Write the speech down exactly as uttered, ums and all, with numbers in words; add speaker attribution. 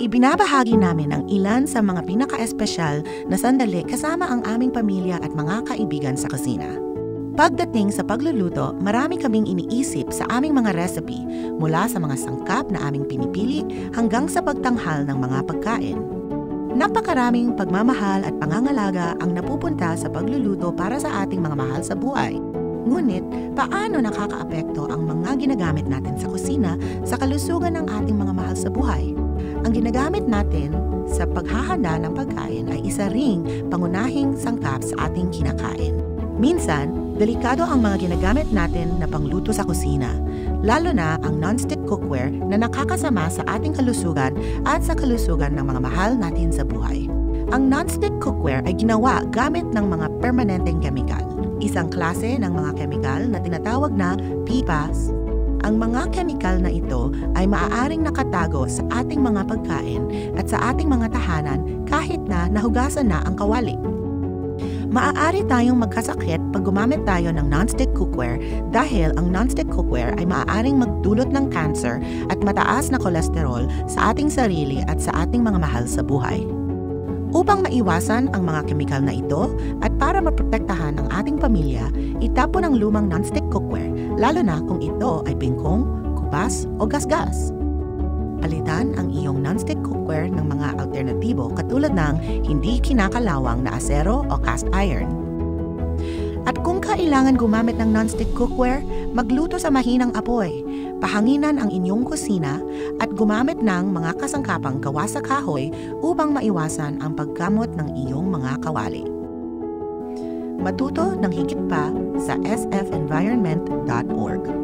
Speaker 1: Ibinabahagi namin ang ilan sa mga pinaka-espesyal na sandali kasama ang aming pamilya at mga kaibigan sa kusina. Pagdating sa pagluluto, marami kaming iniisip sa aming mga recipe mula sa mga sangkap na aming pinipili hanggang sa pagtanghal ng mga pagkain. Napakaraming pagmamahal at pangangalaga ang napupunta sa pagluluto para sa ating mga mahal sa buhay. Ngunit, paano nakakaapekto ang mga ginagamit natin sa kusina sa kalusugan ng ating mga mahal sa buhay? Ang ginagamit natin sa paghahanda ng pagkain ay isa ring pangunahing sangkap sa ating kinakain. Minsan, delikado ang mga ginagamit natin na pangluto sa kusina, lalo na ang non-stick cookware na nakakasama sa ating kalusugan at sa kalusugan ng mga mahal natin sa buhay. Ang non-stick cookware ay ginawa gamit ng mga permanenteng chemical, isang klase ng mga chemical na tinatawag na P FAS. Ang mga chemical na ito ay maaaring nakatago sa ating mga pagkain at sa ating mga tahanan kahit na nahugasan na ang kawali. Maaari tayong magkasakit pag gumamit tayo ng non-stick cookware dahil ang non-stick cookware ay maaaring magdulot ng cancer at mataas na kolesterol sa ating sarili at sa ating mga mahal sa buhay. Upang maiwasan ang mga kemikal na ito at para maprotektahan ang ating pamilya, itapon ang lumang non-stick cookware, lalo na kung ito ay bingkong, kupas o gasgas. Palitan ang iyong non-stick cookware ng mga alternatibo katulad ng hindi kinakalawang na asero o cast iron. At kung kailangan gumamit ng non-stick cookware, magluto sa mahinang apoy, pahanginan ang inyong kusina at gumamit ng mga kasangkapang gawa sa kahoy upang maiwasan ang pagkamot ng iyong mga kawali. Matuto ng higit pa sa s f environment dot org.